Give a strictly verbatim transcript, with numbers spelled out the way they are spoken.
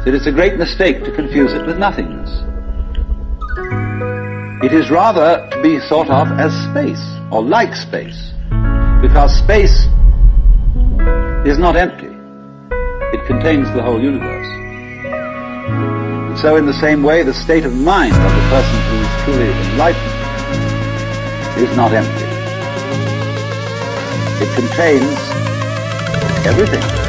So it is a great mistake to confuse it with nothingness. It is rather to be thought of as space, or like space, because space is not empty. It contains the whole universe. And so in the same way, the state of mind of the person who is truly enlightened is not empty. It contains everything.